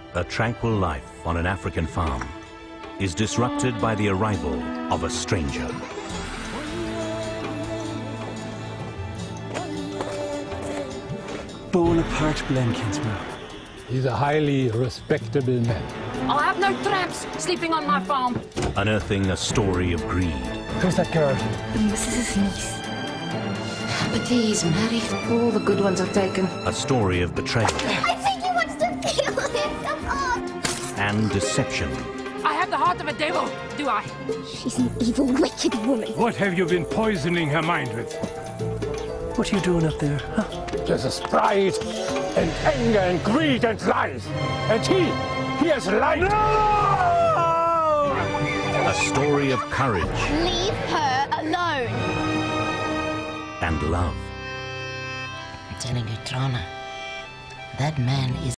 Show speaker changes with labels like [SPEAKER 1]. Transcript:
[SPEAKER 1] A tranquil life on an African farm is disrupted by the arrival of a stranger.
[SPEAKER 2] Bonaparte Blenkinsma.
[SPEAKER 3] He's a highly respectable man.
[SPEAKER 4] I'll have no tramps sleeping on my farm.
[SPEAKER 1] Unearthing a story of greed.
[SPEAKER 3] Who's that girl?
[SPEAKER 5] The Mrs. niece.
[SPEAKER 4] But he's married. All the good ones are taken.
[SPEAKER 1] A story of betrayal
[SPEAKER 5] I think he wants to kill him. Come on.
[SPEAKER 1] and deception.
[SPEAKER 4] I have the heart of a devil, do I?
[SPEAKER 5] She's an evil, wicked woman.
[SPEAKER 6] What have you been poisoning her mind with?
[SPEAKER 2] What are you doing up there, huh?
[SPEAKER 3] There's a pride and anger and greed and lies. And he has lied. No!
[SPEAKER 1] A story of courage
[SPEAKER 5] Leave her alone.
[SPEAKER 1] and love.
[SPEAKER 7] I'm telling you, Trona, that man is